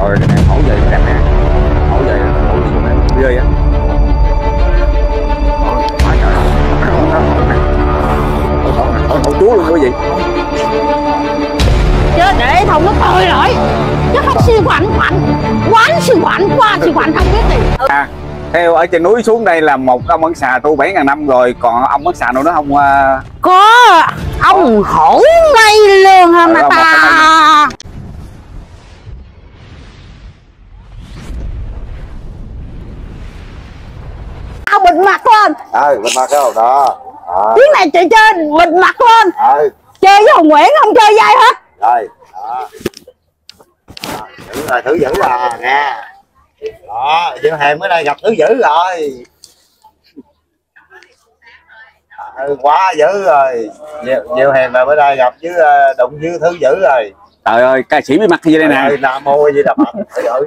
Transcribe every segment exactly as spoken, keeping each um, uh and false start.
Rồi em hổ về đẹp nè, hổ về hổ về dùng em ghê á. Quá trời hổ hổ chúa luôn quý vị. Chứ để không nó tơi nổi chứ không siêu khoảnh khoảnh quán siêu khoảnh qua siêu khoảnh không biết gì. À, theo ở trên núi xuống đây là một ông ấn xà tu bảy ngàn năm rồi, còn ông ấn xà nào nữa không? Có ông hổ ngay lương hả mà ta. Tao bịt mặt lên. Ờ, bịt mặt đâu đó. Tiếng này chị chơi bịt mặt lên. Ừ. Chơi với Hồng Nguyễn không chơi dây hết. Rồi, đó. Thử rồi, thử dữ à nghe. Đó, Diệu Hèn mới đây gặp thứ dữ rồi. Ừ, quá dữ rồi. Diệu, Diệu Hèn là mới đây gặp với đụng với thứ dữ rồi. Trời ơi, ca sĩ bí mật như đây nè. Nam mô gì đập mặt.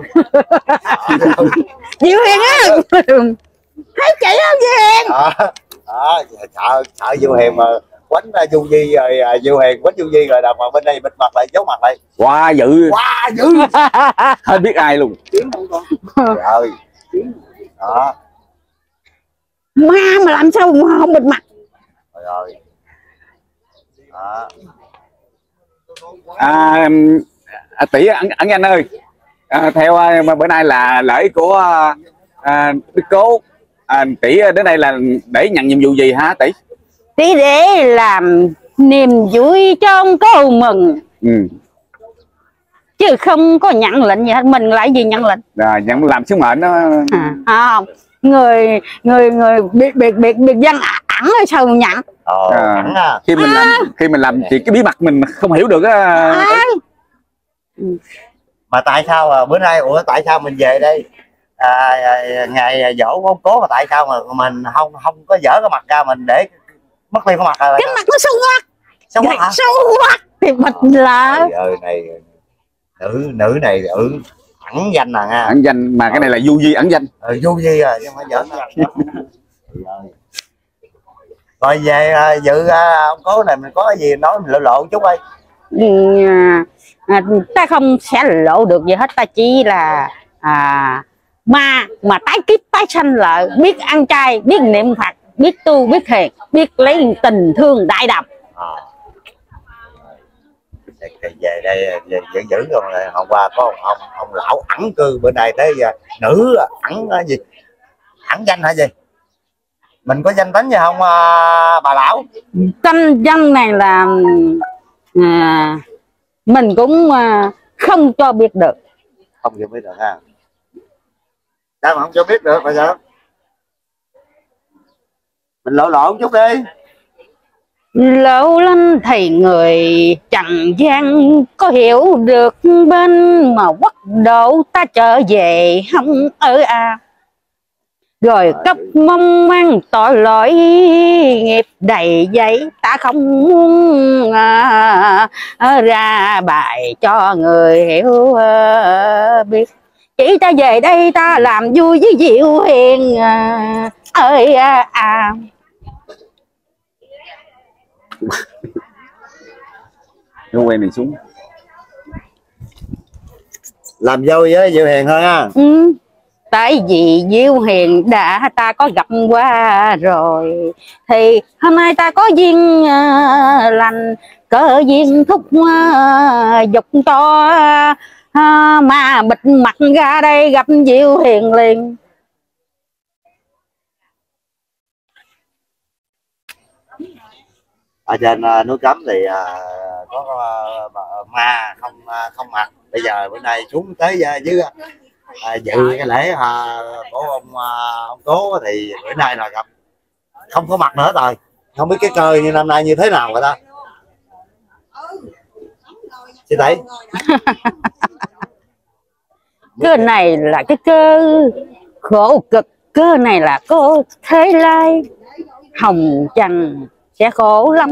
Diệu Hèn á. Thấy chị không Diệu Hèn? Đó, đó, sợ sợ Diệu Hèn mà quánh Du Di rồi, Diệu Hèn quánh Du Di rồi đập mà bên đây bịt mặt lại, giấu mặt lại. Quá dữ. Quá dữ. Hết biết ai luôn. Tiếng không con. Rồi. Đó. Ma mà làm sao mà không bịt mặt. Rồi rồi. Đó. À, à, tỷ ẩn ẩn anh ơi, à, theo mà bữa nay là lễ của à, Đức Cố, à, tỷ đến đây là để nhận nhiệm vụ gì hả tỷ? Tỷ để làm niềm vui trong câu mừng. Ừ. Chứ không có nhận lệnh gì hết. Mình lại gì nhận lệnh? À, nhận làm sứ mệnh đó. À, không, người người người biệt biệt biệt biệt dân ẩn ở sao nhận. Ờ, à, à. khi mình à. làm khi mình làm thì cái bí mật mình không hiểu được á. À. Mà tại sao à, bữa nay ủa tại sao mình về đây à, à, ngày dỗ của ông Cố mà tại sao mà mình không không có dở cái mặt ra, mình để mất đi cái mặt rồi? Cái mặt nó sâu quắc. Sâu quắc hả? Sâu quắc thì mình là ơi này nữ nữ này ừ ẩn danh à nha. Ẩn danh mà cái này là Du Di ẩn danh. Ừ, Du Di à chứ không phải giỡn. Rồi về dự ông Cố này mình có cái gì nói mình lộ lộ chút ơi. À, ta không sẽ lộ được gì hết, ta chỉ là à, ma mà tái kiếp tái sanh lại, biết ăn chay, biết niệm Phật, biết tu, biết hiền, biết lấy tình thương đại độc. À. Về đây về giữ giữ rồi hôm qua có ông ông, ông lão ẩn cư bữa nay tới giờ nữ ẩn gì ẩn danh hả gì? Mình có danh tính gì không à, bà lão? Danh danh này là à, mình cũng à, không cho biết được. Không cho biết được ha. Sao mà không cho biết được bây giờ? Mình lộ lộ một chút đi. Lộ lên thì người trần gian có hiểu được bên mà quốc độ ta trở về không ở à. Rồi cấp mong mang tội lỗi nghiệp đầy dẫy, ta không muốn à, à, ra bài cho người hiểu à, biết. Chỉ ta về đây ta làm vui với Diệu Hèn à, ơi à, à. Nó quen này xuống làm vui với Diệu Hèn thôi ha. Ừ. Tại vì Diệu Hèn đã ta có gặp qua rồi, thì hôm nay ta có duyên uh, lành, cỡ duyên thúc uh, dục cho uh, mà bịt mặt ra đây gặp Diệu Hèn liền. Ở trên uh, núi Cấm thì uh, có uh, ma không uh, không mặt. Bây giờ bữa nay xuống tới uh, dưới uh, dự cái lễ uh, của ông uh, ông Cố thì bữa nay là gặp không có mặt nữa rồi. Không biết cái cơ như năm nay như thế nào rồi ta. Chị Tỷ. Cơ này là cái cơ khổ cực, cơ này là cơ thế lai, hồng trần sẽ khổ lắm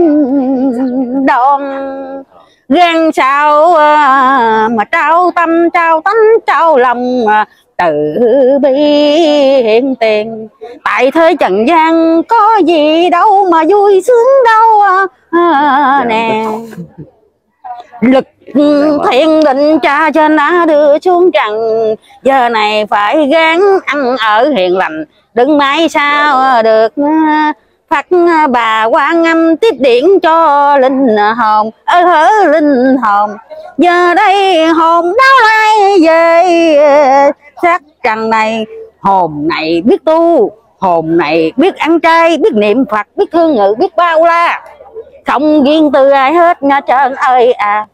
đòn. Gan sao mà trao tâm trao tánh trao lòng, từ bi hiện tiền. Tại thế trần gian có gì đâu mà vui sướng đâu à, nè. lực thiện định cha trên đã đưa xuống trần, giờ này phải gắng ăn ở hiền lành, đừng mãi sao được Phật bà Quan Âm tiếp điện cho linh hồn ơ hớ linh hồn, giờ đây hồn đau lại về xác trần này. Hồn này biết tu, hồn này biết ăn chay, biết niệm Phật, biết thương ngự, biết bao la, không riêng từ ai hết nha trơn ơi à.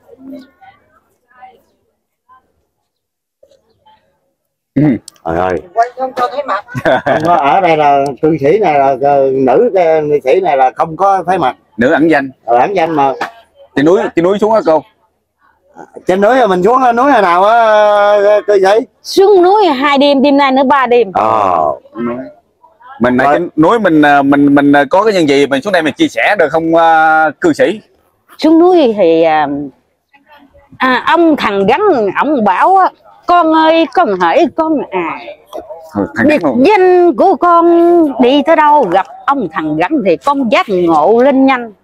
Ừ. Trời ơi, quay không cho thấy mặt. không có, ở đây là cư sĩ này là nữ cư sĩ này là không có thấy mặt, Nữ ẩn danh. ờ, ẩn danh mà. Trên núi, trên núi xuống hả cô? Trên núi là mình xuống núi hồi nào á cư sĩ? Xuống núi hai đêm, đêm nay nữa ba đêm. Ờ. Mình ở Rồi. trên núi mình mình mình có cái nhân gì mình xuống đây mình chia sẻ được không uh, cư sĩ? Xuống núi thì à, à, ông thằng gắn ông bảo con ơi con hỡi con à, Thằng biệt luôn. danh của con đi tới đâu gặp ông thằng gắn thì con giác ngộ lên nhanh.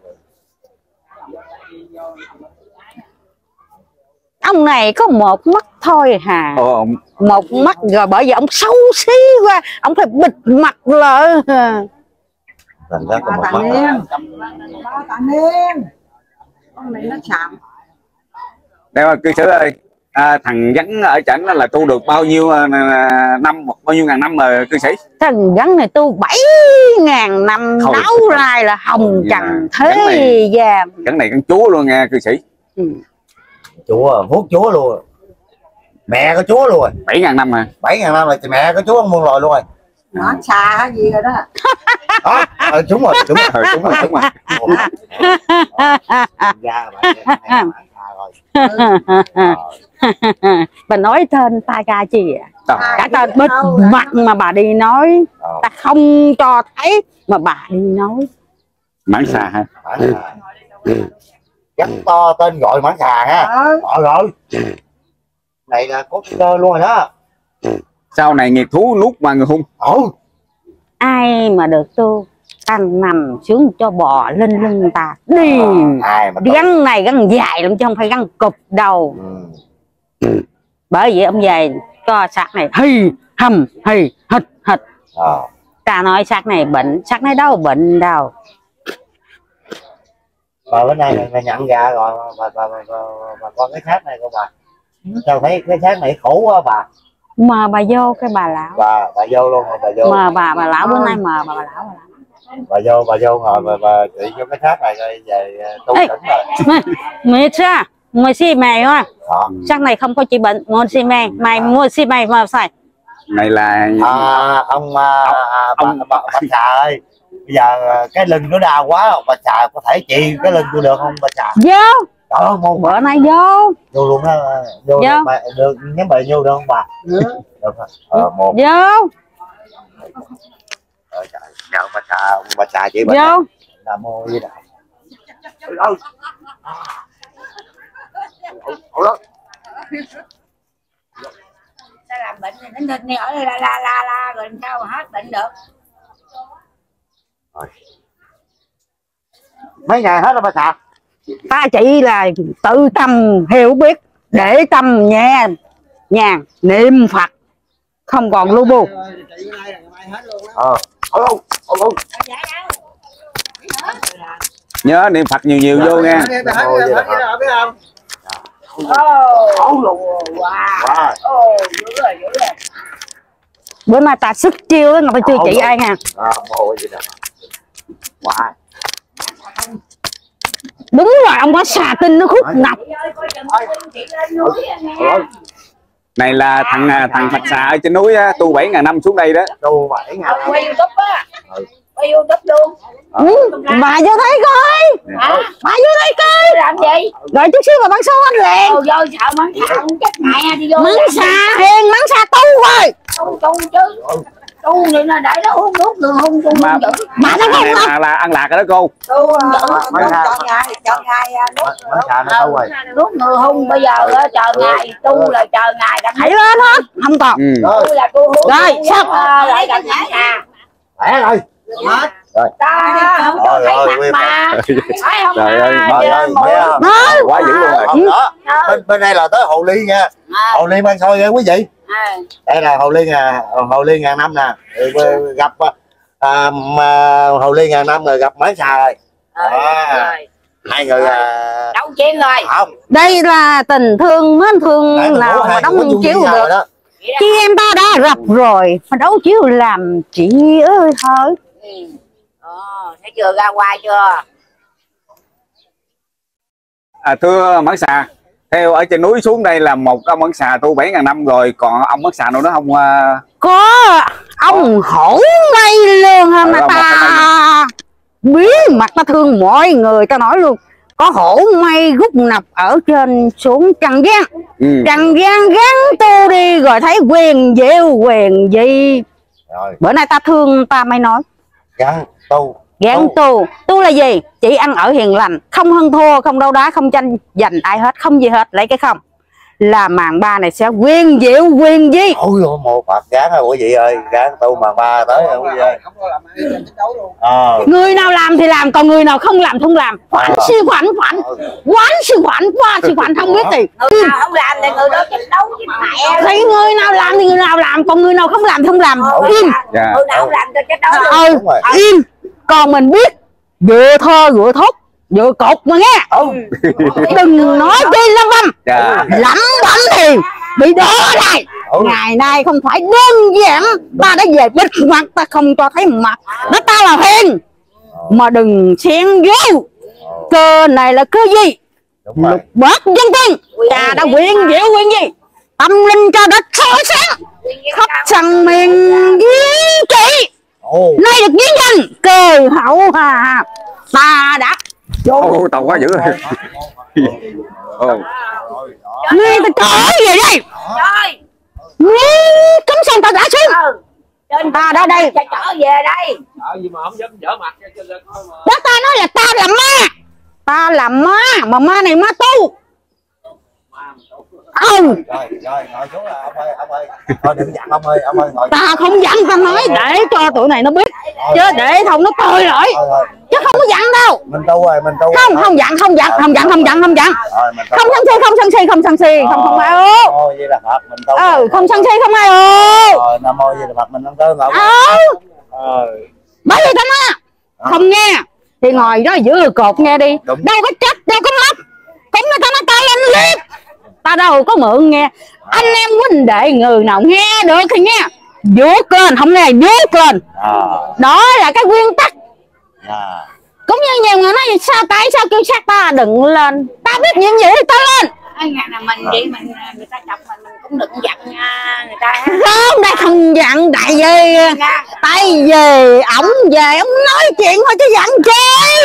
Ông này có một mắt thôi hà. Ồ, Một mắt rồi bởi vì ông xấu xí quá, ông phải bịt mặt lại. Thành ra có một Bà mắt. Niên, ba Tạ Niên, con này nó xàm. đây mà cư sĩ ơi, à, thằng Gắn ở trển là tu được bao nhiêu à, năm, bao nhiêu ngàn năm rồi cư sĩ? Thằng gắn này tu bảy ngàn năm Thôi, đấu thôi. lai là hồng Dạ. trần Gắn thế này- gian. Gắn này gắn chúa luôn nha cư sĩ. Ừ. Chúa, hút chúa luôn. Mẹ có chúa luôn rồi. Bảy ngàn năm hả? Bảy ngàn năm là mẹ có chúa muôn loài luôn rồi. Nó xà hay gì rồi đó. Đó, ờ, đúng rồi, đúng rồi. Ờ, đúng rồi, đúng rồi. Ra bà này, này, rồi. Ờ. Bà nói tên ta ra chi à? Trời, Cả tên bịt mặt mà bà đi nói, Ờ. ta không cho thấy mà bà đi nói. mãn xà hả? Mãn xà. Gắn to tên gọi mãn xà ha. Ờ. Rồi rồi. Này là có cơ luôn rồi đó. Sau này nghiệt thú nuốt mà người hung. Ừ. Ai mà được tu, ta nằm xuống cho bò lên lưng ta đi. Ai mà Gắn này gắn dài lắm chứ không phải gắn cụp đầu. Ừ. Bởi vậy ông về cho xác này hì hầm hì hịch hịch. Ờ. Ta nói xác này bệnh, xác này đâu bệnh đâu. Bà bữa nay mày, mày nhận ra rồi bà, bà, bà, bà, bà con cái xác này của bà. Sao thấy cái xác này khổ quá bà. Mờ bà vô cái bà lão. Bà bà vô luôn rồi bà vô. Mờ bà bà lão bữa nay mờ bà, bà lão bà lão. Bà vô bà vô rồi bà, bà chỉ cho cái xác này rồi về tu Ê. tỉnh rồi. Mày, mày sao? Mày xì mày quá. Đó. Xác này không có trị bệnh, mua xì mày, mày mua xì mày mà xài. Này là À, ông à, à, bà, ông- bà, bà xà ơi, bây giờ cái lưng nó đau quá, bà xà có thể trị cái lưng tôi được không bà xà? Vô, Trời ơi, môn bữa nay vô, vô luôn đó, vô Vô. được, bà, được nhắm bà vô được không bà? Được không? Ờ, một, vô, ờ, trời, nhờ bà xà, bà xà chị bà vô. Nam mô gì đâu. Ôi, ôi, ôi. Sao làm bệnh này nó nên ở đây la la la la rồi làm sao mà hết bệnh được. Mấy ngày hết rồi bà xà. Ta chỉ là tự tâm hiểu biết, để tâm nhẹ nhàng niệm Phật, không còn lu bu. Ờ, ôi, ôi, ôi, ôi. nhớ niệm Phật nhiều nhiều vô nha. Ôi, vậy là thật. Ồ, wow. Wow. Ồ, dữ rồi, dữ rồi. Bữa nay ta sức chiêu đó, người ta chưa Ôi, chỉ ôi. ai nha. À, mồ gì đâu. Wow. Đúng rồi, ông có xà tinh nó khúc nọc. Ôi, Này là thằng à, thằng Phật xà ở trên núi á, tu bảy ngàn năm xuống đây đó. tu bảy ngày Ông quay YouTube á. Ừ. Quay YouTube luôn. Ừ, bà vô thấy coi, Hả? bà vô thấy coi. Làm gì? Rồi chút xíu mà bắn số anh liền. Ồ, vô sợ mắng thằng chết mẹ đi vô. Mắng xà hiền, mắng xà tu rồi. Tu tu chứ. Tu này là để nó uống nước đường hung tu Mà- không dữ. Bà thấy không này không? là, là ăn lạc rồi đó cô. Tu không dữ. Mấy ngày- Cho ngày, cho ngày à, nước. Mấy xà nó tu rồi. Nước người hung bây giờ á, chờ ngày tu là chờ ngày đặng Hãy lên hết, không còn. Ừ. Rồi, tu là tu hung. Rồi, tu sao? à, lại đặng nhảy à. khỏe rồi. Hết. Rồi. Đó, không cho Rồi, thấy rồi, mặt mà. Phải không? Trời ơi, À, Trời giờ ơi, mũi. thấy không? Đó. quá dữ luôn rồi. Không đó. Bên, bên đây là tới hồ ly nha. À, Hồ ly mang xôi nha quý vị. à. Đây là hồ ly ngà, hồ ly ngàn năm nè. Rồi, gặp à, mà hồ ly ngàn năm rồi gặp mãn xà rồi. À, Rồi. hai người à, Đấu chiến rồi. không. Đây là tình thương mến thương Nãy mình nào ngủ mà hai đóng người có vui chiếu với nhau được. rồi đó. Chị em ta đã gặp rồi mà đấu chiếu làm chị ơi thôi. Ừ. Ờ, thấy chưa, ra ngoài chưa? À, thưa Mãn Xà, theo ở trên núi xuống đây là một ông Mãn Xà tu bảy ngàn năm rồi, còn ông Mãn Xà nào đó không? À... Có ông hổ mây luôn ha, Ừ, mà ông ta bí mặt ta thương mọi người, ta nói luôn. Có hổ mây rút nập ở trên xuống Trần gian. Ừ. Trần gian gắn tu đi rồi thấy quyền diệu quyền gì. Rồi, Bữa nay ta thương ta mới nói gắn tu. gán tu. Tu là gì? Chỉ ăn ở hiền lành, không hơn thua, không đấu đá, không tranh giành ai hết, không gì hết. Lấy cái không là màn ba này sẽ quyền diệu quyền gì. Ôi ôi, một Phật gán rồi quý vị ơi, gán tu màn ba tới rồi quý vị ơi. Ờ. Người nào làm thì làm, còn người nào không làm thì không làm. Khoản Ờ. sư khoản khoản quán sư khoản qua sư khoản không biết gì. Người nào không làm thì người đó chết đấu với mẹ. Thấy người nào làm thì người nào làm, còn người nào không làm thì không làm. Im. Dạ. Người nào không làm cho chết đấu luôn. Ừ, Đúng rồi. im. Còn mình biết vừa thơ vừa thốt vừa cột mà nghe. Ừ. Đừng nói chi lăng vâm. Dạ. Lắm bấm thì bị đổ đây. Ừ. Ngày nay không phải đơn giản ta đã về bịt mặt, ta không cho thấy mặt đó, ta là hiền mà đừng xen vô. Cơ này là cơ gì? Đúng rồi. Lục bát dân tinh ta đã quyền diệu quyền gì, tâm linh cho đất soi sáng khắp sân miền viên trị. Ồ. Nay được biến danh cơ hậu hà ta đã Ô, tàu quá dữ rồi. Ồ. nghe ta trở về đây, Rồi. nghe cấm sông ta đã xuống. Ừ. Trên Ta đã đây. cho trở về đây. Đó ta nói là ta là ma, ta là ma mà ma này ma tu. Ừ, Rồi, rồi, ngồi xuống là ông ơi, ông ơi. Thôi đừng dặn ông ơi, ông ơi ngồi. ta không dặn, ta nói để cho tụi này nó biết chứ để không nó tồi lỗi Thôi, thôi. chứ không có dặn đâu. Mình tu rồi, mình tu. Không không dặn không dặn không dặn không dặn không dặn Rồi, mình tu. không sân si không sân si không sân si không không ai ô. Thôi vậy là Phật mình tu. Ừ, không sân si không ai ô. Rồi, Nam mô Di Đà Phật mình ăn cơm ngồi. Ừ, Ờ. bởi vì ta nói không nghe thì ngồi đó giữ cột nghe đi. Đúng. Đâu có trách đâu có móc, cũng người ta nói ta lên liếc, ta đâu có mượn nghe. Anh em huynh đệ người nào nghe được thì nghe, vuốt lên, không nghe vuốt lên. À. Đó là cái nguyên tắc. À. Cũng như nhiều người nói sao tại sao kêu sát ta đừng lên, ta biết những gì thì ta lên. Ai ngày nào mình vậy mình người ta chọc mình mình cũng đừng giận nha người ta. Không, đây không dặn tại vì tại vì ổng về ổng nói chuyện thôi chứ dặn chi.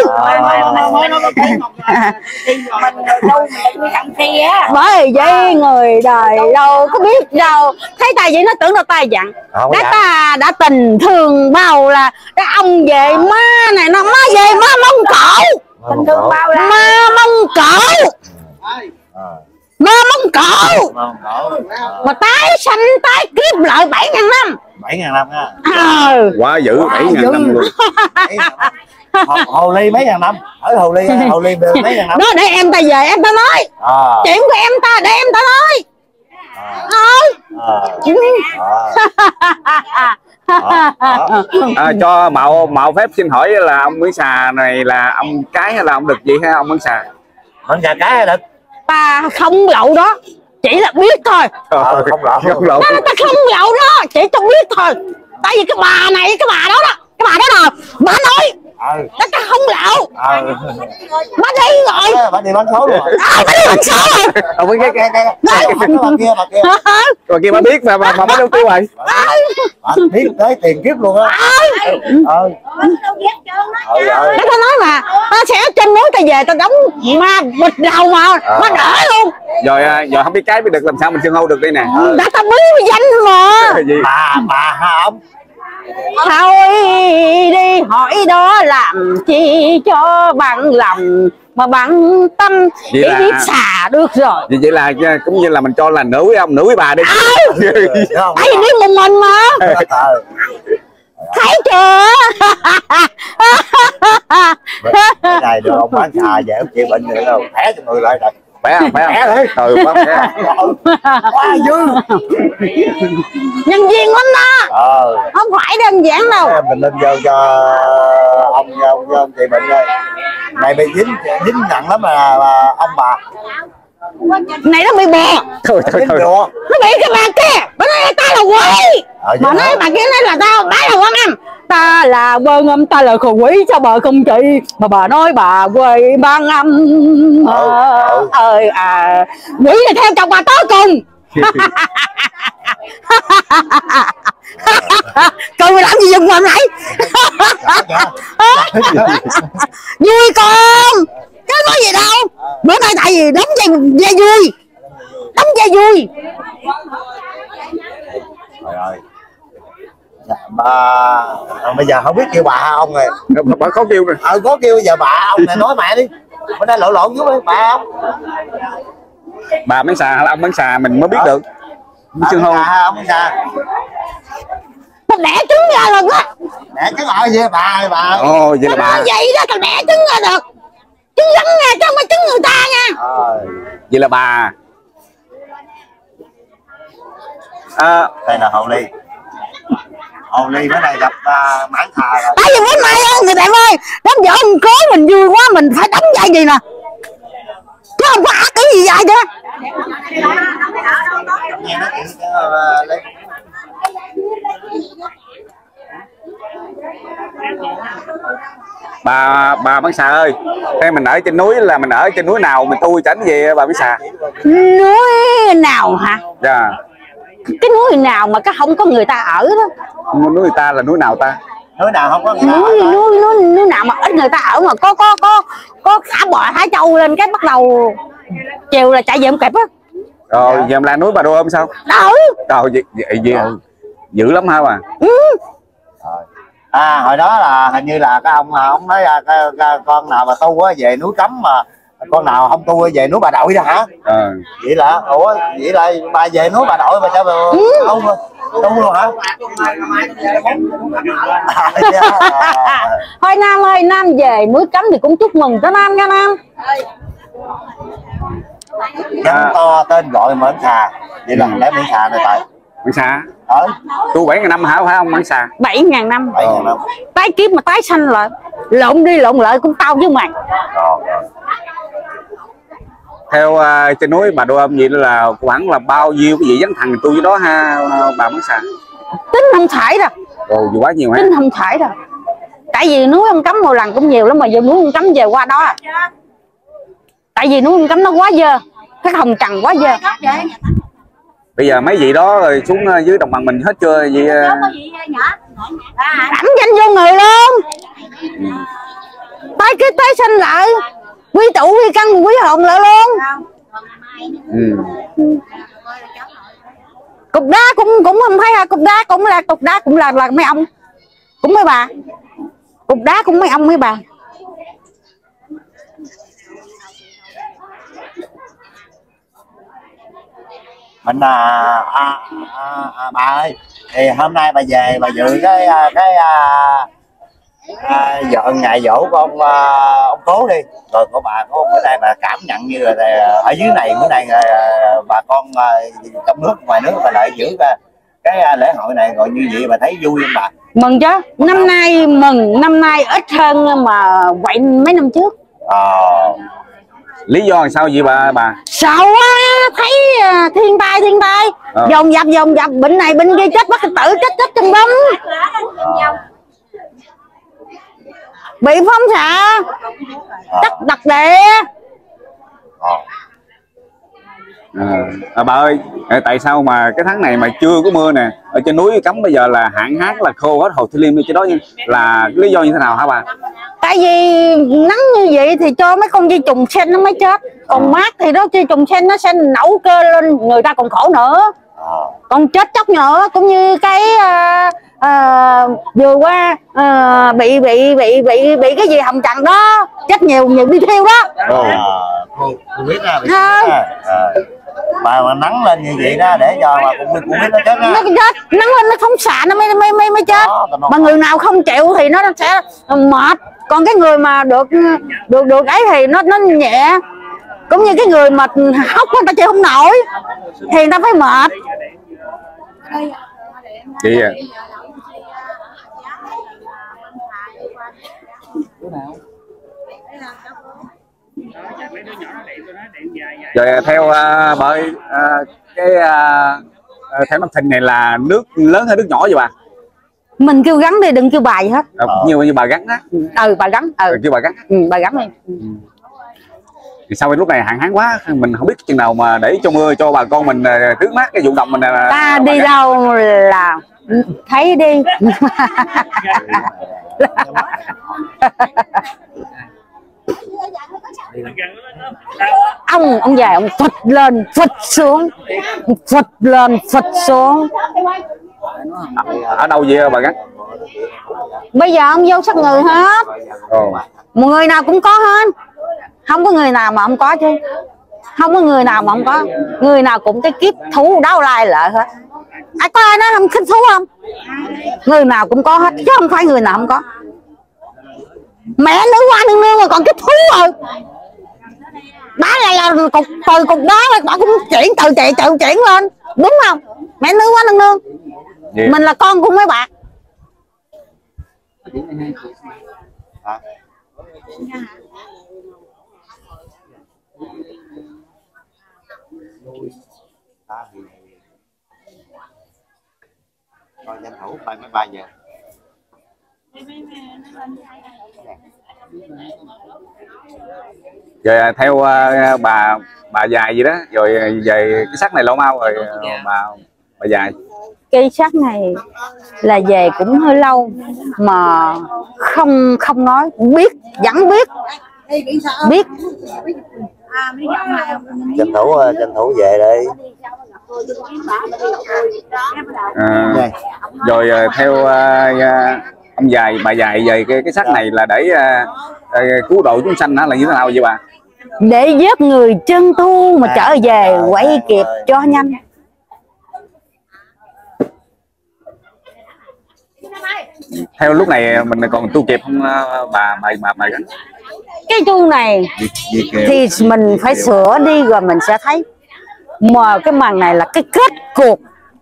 Mình người đâu mình đừng giận chi á. Bởi vậy người đời đâu có biết đâu, thấy ta vậy nó tưởng đâu ta dặn. Không có Đã dặn. ta đã tình thương bao là đã ông về ma này nó ma về ma mông cổ, Tình thương bao la. ma mông cổ, À. ma mông cổ Mông cổ. mà tái sanh tái kiếp lại bảy ngàn năm. bảy ngàn năm ha. Ờ. Quá dữ, bảy ngàn năm luôn. bảy ngàn năm. Hồ, hồ ly mấy ngàn năm, ở hồ ly hồ ly mấy ngàn năm. Đó để em ta về em ta nói À. chuyện của em ta để em ta nói. À. Ờ. À. À. À, cho mạo mạo phép xin hỏi là ông Mãn Xà này là ông cái hay là ông đực gì ha ông Mãn Xà? Mình gà cái hay đực? Ta không lậu đó, chỉ là biết thôi. Ờ, không lậu. Không lậu. Ta, ta không lậu đó, chỉ cho biết thôi. Tại vì cái bà này cái bà đó đó, cái bà đó là bà nói Ừ. ta, ta không lậu. Ờ. Bà đi rồi. Bà đi bán số rồi. À, bà đi bằng số rồi. Ông cái cái cái Bà kia, bà kia. rồi kia bà biết mà mà mà mới đâu tiêu rồi. Bà biết tới tiền kiếp luôn á. Ờ. Đâu ghét trơn đó. Ừ, ừ. Để ta nói mà ta sẽ ở trên núi ta về ta đóng ma bịch đầu mà ma đỡ luôn. Rồi rồi không biết cái biết được làm sao mình xưng hô được đây nè. Đã ta bí danh mà. Cái gì? Bà bà ha ông. Thôi đi hỏi đó làm chi cho bằng lòng mà bằng tâm Vậy để là- biết xà được rồi. Vậy, vậy là cũng như là mình cho là nữ với ông nữ với bà đi. Hiểu không? Tại vì biết một mình mà. Ờ. Thấy chưa? Cái này được ông bán xà về ông chữa bệnh rồi đâu khỏe cho người lại rồi. Khỏe không? Khỏe không? Khỏe thôi, quá khỏe. Quá dư. Nhân viên lắm đó. Ờ. Không phải đơn giản đâu. Mình lên vô cho ông ông ông chị bệnh rồi. Này bị dính dính nặng lắm mà, mà ông bà. Này nó bị bè. Thôi thôi thôi. Nó bị cái bà kia. Bữa nay ta là quỷ. Ờ, Mà nói bà kia nói là tao, tao là quan âm. Ta là quan âm, ta là khổ quỷ, sao bà không chị? Mà bà nói bà quỷ ban âm. Ừ, ừ. Ơi à, quỷ là theo chồng bà tới cùng. Cười làm gì dùng mà nãy. Vui con. Chứ có gì đâu. Bữa nay tại vì đóng dây, dây vui. Đóng dây vui. Trời ơi. Dạ, bà à, bây giờ không biết kêu bà ông rồi. Bà có kêu rồi. Ờ có kêu giờ bà ông này nói mẹ đi. Bữa nay lộn lộn với bà ông. Bà bán xà hay là ông bán xà mình mới biết được. Xưng hô ông bán xà. Tao đẻ trứng ra rồi á. Đẻ trứng ở vậy bà ơi bà. Ồ vậy là Tao bà. nói vậy đó, tao đẻ trứng ra được. Trứng rắn nha, chứ không phải trứng người ta nha. Ờ. Vậy là bà. À, Đây là Hồ Ly. Hồ Ly bữa nay gặp uh, mãn thà rồi. Tại vì bữa nay người bạn ơi, đám vợ ông cố mình vui quá, mình phải đóng vai gì nè. Chứ không có ác cái gì vậy chứ. Nghe nói chuyện uh, Ly. bà bà bán xà ơi, thế mình ở trên núi là mình ở trên núi nào mình tu tránh gì bà bán xà? Núi nào hả? Dạ. Cái núi nào mà cái không có người ta ở đó. Núi người ta là núi nào ta? Núi nào không có người ta Núi, núi, núi, núi nào mà ít người ta ở mà có có có có thả bò thả trâu lên cái bắt đầu chiều là chạy về không kịp á. Rồi giờ là núi Bà Đô Ôm sao? Đâu? Trời vậy, vậy, vậy dữ lắm hả bà? Ừ. À hồi đó là hình như là cái ông ông nói à, cái, cái, con nào mà tu á về núi Cấm mà con nào không tu về núi Bà Đội đó hả? Ờ. Vậy là ủa vậy là bà về núi Bà Đội mà sao mà Ừ. tu tu luôn hả? Thôi Nam ơi, Nam về núi Cấm thì cũng chúc mừng cho Nam nha Nam. Gắn to tên gọi Mãn Xà. Vậy là lẽ Mãn Xà này tại Bán xà? Ờ. Tu bảy ngàn năm hả phải không bán xà? Bảy ngàn năm. bảy ngàn năm. Tái kiếp mà tái sanh lại. Lộn đi lộn lại cũng tao với mày. Rồi, rồi. Theo uh, trên núi Bà Đô Ôm vậy là khoảng là bao nhiêu cái vị dấn thần tu với đó ha bà bán xà? Tính không phải đâu. Ồ gì quá nhiều hả? Tính không phải đâu. Tại vì núi ông Cấm một lần cũng nhiều lắm mà giờ núi ông Cấm về qua đó. Tại vì núi ông Cấm nó quá dơ. Cái hồng trần quá dơ. Bây giờ mấy vị đó rồi xuống dưới đồng bằng mình hết chưa vậy? Đắm danh vô người luôn. Tái cái tái sinh lại. Quy tụ quy căn quy hồn lại luôn. Ừ. Cục đá cũng cũng không thấy ha, cục đá cũng là cục đá cũng là là mấy ông. Cũng mấy bà. Cục đá cũng mấy ông mấy bà. Mình à, à, à, à bà ơi thì hôm nay bà về bà dự cái cái à, à, vợ ngày dỗ của ông à, ông Cố đi rồi của bà có bữa nay bà cảm nhận như là ở dưới này bữa nay à, bà con à, trong nước ngoài nước bà lại giữ cái, cái à, lễ hội này rồi như vậy bà thấy vui không bà? Mừng chứ, năm nay mừng, năm nay ít hơn mà vậy mấy năm trước. Ờ. Lý do là sao vậy bà bà? Sợ quá, thấy uh, thiên tai thiên tai, ờ. dồn dập dồn dập bệnh này bệnh kia chết bất tử chết chết trong bóng. Ờ. Bị phóng xạ, đất đặc địa. Ờ. À, à, bà ơi, tại sao mà cái tháng này mà chưa có mưa nè, ở trên núi Cấm bây giờ là hạn hán là khô hết Hồ Thủy Liêm trên đó là lý do như thế nào hả bà? Tại vì nắng như vậy thì cho mấy con vi trùng sen nó mới chết, còn mát thì đó vi trùng sen nó sẽ nấu cơ lên, người ta còn khổ nữa, còn chết chóc nữa. Cũng như cái uh, uh, vừa qua uh, bị bị bị bị bị cái gì hồng trần đó chết nhiều nhiều đi theo đó. Ờ. Cô, cô biết à, bị À. à. mà, mà nắng lên như vậy đó để cho mà cũng cũng biết nó chết á. Nó chết, nắng lên nó phóng xạ nó mới mới mới, mới chết. Đó, mà người nào không chịu thì nó sẽ mệt. Còn cái người mà được được được ấy thì nó nó nhẹ. Cũng như cái người mà hốc người ta chịu không nổi thì người ta phải mệt. Chị à. Rồi theo uh, bởi uh, cái uh, theo năm thình này là nước lớn hay nước nhỏ vậy bà? Mình kêu gắn đi, đừng kêu bài hết. À, nhiều như bà gắn á. Ừ, bà gắn. Ừ, kêu bà gắn. Ừ, bà gắn đi. Ừ. Thì sau lúc này hạn hán quá, mình không biết chừng nào mà để cho mưa cho bà con mình tưới mát cái ruộng đồng mình. Ta đi đâu là thấy đi. ông ông già ông phật lên phật xuống, phật lên phật xuống. Ở đâu vậy bà gắn? Bây giờ ông vô sắc người hết. Ồ. Một người nào cũng có hết, không có người nào mà không có chứ. Không có người nào mà không có, người nào cũng cái kiếp thú đau lai lợi hết. Ai có ai nói không khích thú không? Người nào cũng có hết chứ không phải người nào không có. Mẹ nữ qua nương nương mà còn kiếp thú rồi. Đó là, là cục từ cục đó bà cũng chuyển từ chạy tự chuyển lên, đúng không? Mẹ nữ quá nương nương. Yeah. Mình là con của mấy bạn. À. Coi tranh thủ bay máy bay về. Rồi theo uh, bà bà dài gì đó, rồi về cái xác này lâu mau rồi uh, bà bà dài. Cây xác này là về cũng hơi lâu mà không không nói, biết vẫn biết biết tranh thủ tranh thủ về đây. À, rồi theo uh, ông dài bà dài về cái cái xác này là để uh, uh, cứu độ chúng sanh hả, là như thế nào vậy bà? Để giết người chân tu mà trở về quay kịp cho nhanh. Theo lúc này mình còn tu kịp không bà bà bà bà gắn? Cái tu này thì mình phải sửa đi rồi mình sẽ thấy. Mà cái màn này là cái kết cuộc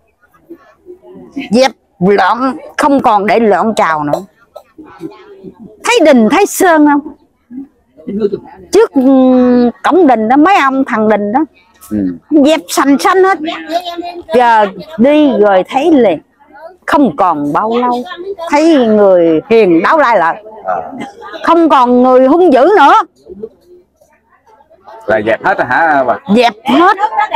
dẹp loạn, không còn để loạn trào nữa. Thấy đình thấy sơn không? Trước cổng đình đó mấy ông thằng đình đó, ừ. Dẹp sành xanh hết. Giờ đi rồi thấy liền, không còn bao lâu thấy người hiền đáo lai lại, không còn người hung dữ nữa. Là dẹp hết rồi hả bà? Dẹp hết.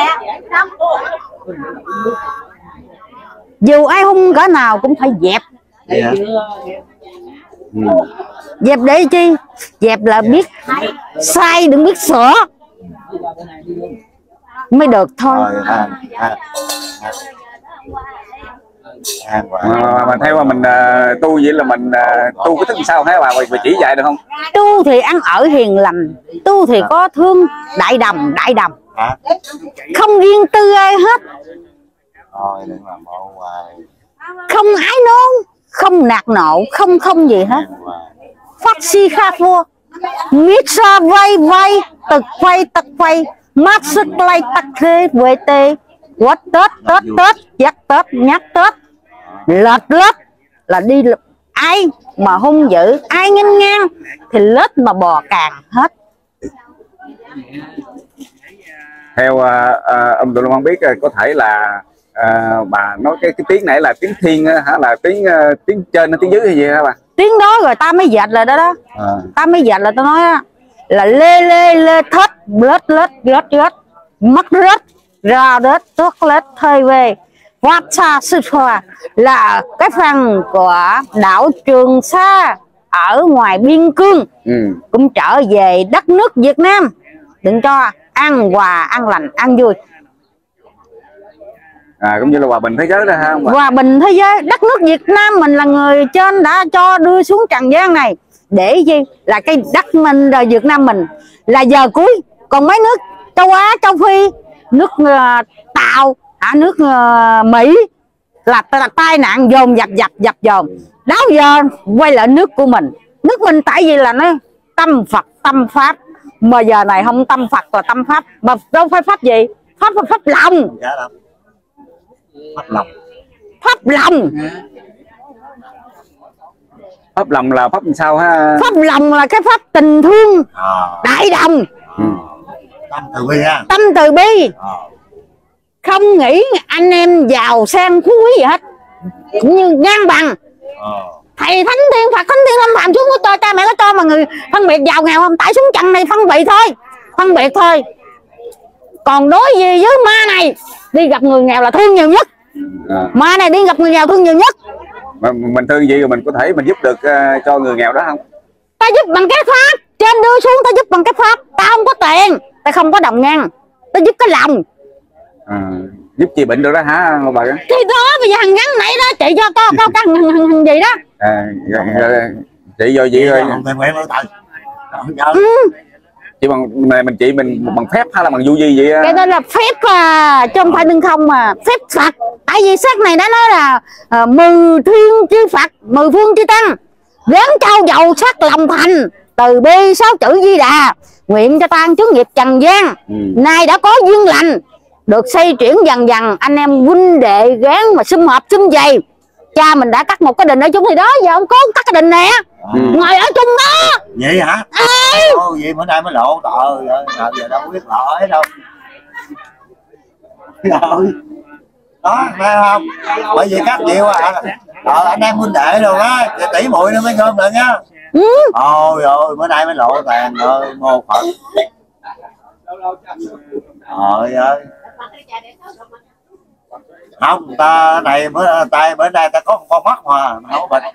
Dù ai hung cỡ nào cũng phải dẹp. Yeah. Ừ. Dẹp để chi? Dẹp là biết sai, đừng biết sửa mới được thôi. À, à, à. Mà, mà theo mà mình uh, tu vậy là mình uh, tu cái thức sao hả bà, bà chỉ dạy được không? Tu thì ăn ở hiền lành, tu thì có thương đại đồng đại đồng, không riêng tư ai hết. Thôi đừng làm bộ hoài. Không ái nôn, không nạt nộ, không không gì hết. Phát si kha vua, miết sa vay vay, tật vay tật vay, mát sức lay tật thế về tê, quất tết tết tết, dắt tết nhắc tết, lết lết là đi. Ai mà hung dữ, ai nghênh ngang thì lết mà bò càng hết. Theo uh, uh, ông Tụi Long biết uh, có thể là uh, bà nói cái cái tiếng này là tiếng thiên uh, hả, là tiếng uh, tiếng trên hay tiếng dưới hay gì hả bà? Tiếng đó rồi ta mới dệt lại đó đó. À. Ta mới dệt là tôi nói đó, là lê lê lê thết lết lết lết lết mất lết ra đết tuốt lết hơi về Wat Sa Sư Thoa là cái phần của đảo Trường Sa ở ngoài biên cương, ừ. Cũng trở về đất nước Việt Nam, đừng cho ăn hòa ăn lành ăn vui. À, cũng như là hòa bình thế giới đó ha. Hòa bình thế giới, đất nước Việt Nam mình là người trên đã cho đưa xuống trần gian này để gì? Là cái đất mình rồi Việt Nam mình là giờ cuối. Còn mấy nước châu Á, châu Phi nước uh, Tàu, à, nước uh, Mỹ là, là tai nạn dồn dập dập dập dồn. Đó giờ quay lại nước của mình, nước mình tại vì là nó tâm Phật tâm Pháp, mà giờ này không tâm Phật và tâm Pháp, mà đâu phải Pháp gì, Pháp là Pháp lòng. Pháp lòng. Pháp lòng. Pháp lòng là pháp làm sao ha? Pháp lòng là cái pháp tình thương à. Đại đồng. Ừ. Tâm từ bi ha. Tâm từ bi à. Không nghĩ anh em giàu sang phú quý gì hết, cũng như ngang bằng à. Thầy thánh thiên Phật thánh thiên lâm phàm xuống có cho cha mẹ có cho mà người phân biệt giàu nghèo không, tại xuống trận này phân biệt thôi, phân biệt thôi. Còn đối gì với ma này đi gặp người nghèo là thương nhiều nhất à. Ma này đi gặp người nghèo thương nhiều nhất. Mà mình thương gì rồi mình có thể mình giúp được uh, cho người nghèo đó không? Ta giúp bằng cái pháp, trên đưa xuống ta giúp bằng cái pháp. Ta không có tiền, ta không có đồng ngăn, ta giúp cái lòng à, giúp chị bệnh được đó hả bà? Thì đó bây giờ thằng ngắn nãy đó chị cho có có căn thằng gì đó à, chị vô chị ơi chị bằng này mình chị mình bằng phép hay là bằng du gì vậy? Cái đó là phép à, chứ không phải đừng không mà phép Phật. Tại vì sách này đã nói là à, mười thiên chư Phật, mười phương chư tăng gán trao dầu sắc lòng thành từ bi sáu chữ Di Đà, nguyện cho tan chướng nghiệp trần gian. ừ. Nay đã có duyên lành được xây chuyển dần dần, anh em huynh đệ gán mà sum họp sum vầy. Cha mình đã cắt một cái đình ở chung thì đó, giờ ông cố cắt cái đình nè ừ. Ngồi ở chung đó. Vậy hả? Ê. Ồ, vậy bữa nay mới lộ trời ơi, giờ đâu biết lộ ấy đâu. Rồi. Đó, nghe không? Bởi vì cắt nhiều à. Ờ, anh em huynh đệ rồi á, tỷ muội nó mới gom lại nhá. Ừ. Ôi ôi, bữa nay mới lộ tàn ơi, mô Phật. Trời ơi. Không, ta này bữa tay bữa nay ta có một con mắt mà không có bệnh.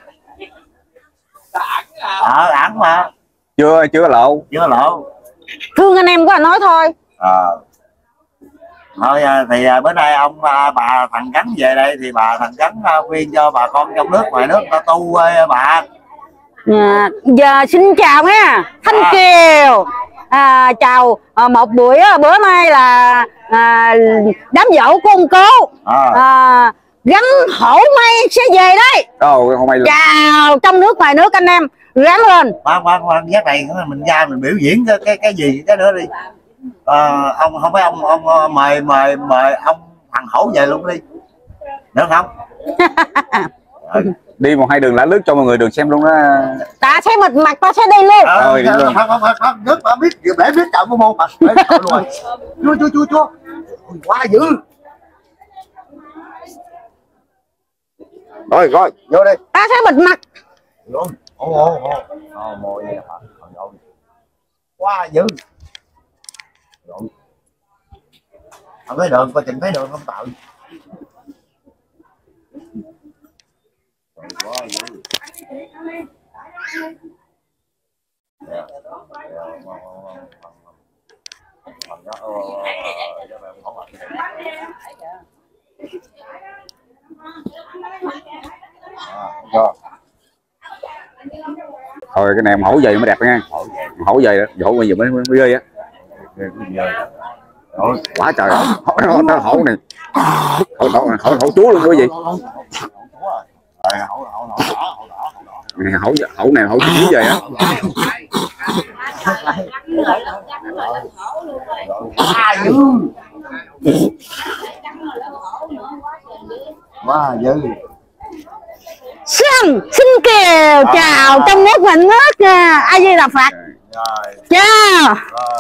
Ờ, ẵn mà. Chưa chưa lộ. Chưa lộ. Thương anh em quá nói thôi. Ờ. Thôi thì bữa nay ông bà thằng Gắn về đây thì bà thằng Gắn khuyên cho bà con trong nước ngoài nước ta tu ơi bà. À, giờ xin chào ha Thanh à. Kiều à, chào à, một buổi bữa nay là à, đám dỗ của ông cố à. À, Gắn hổ may sẽ về đấy. Đâu không may luôn. Chào trong nước ngoài nước anh em ráng lên. Khoan khoan khoan, giá này mình ra mình biểu diễn cái cái cái gì cái nữa đi. À, ông không phải ông ông mời mời mời ông thằng hổ về luôn đi được không? Đi một hai đường lá lướt cho mọi người được xem luôn đó. Ta sẽ mệt mặt ta sẽ đi luôn. Ờ, đi luôn. Không không không, nước mà biết để biết chọn của môn mà. Luôn. Chua chua chua chua. Quá dữ. Rồi rồi, vô đi. Ta sẽ bịt mặt. Luôn. Ồ ồ ồ. Ồ mồi vậy hả? Quá dữ. Rồi. Không thấy đường, coi chừng thấy đường không tạo. Quá dữ. Thôi cái này hổ về mới đẹp nha. Hổ về đó, hổ bây giờ mới mới ghê á. Quá trời hổ nó hổ này. Hổ hổ hổ, hổ chúa luôn quý vị. Hổ hổ này hổ chúa về á. Quá dữ. Xin xin kiều chào trong nước mình nước A Di Đà Phật. Chào.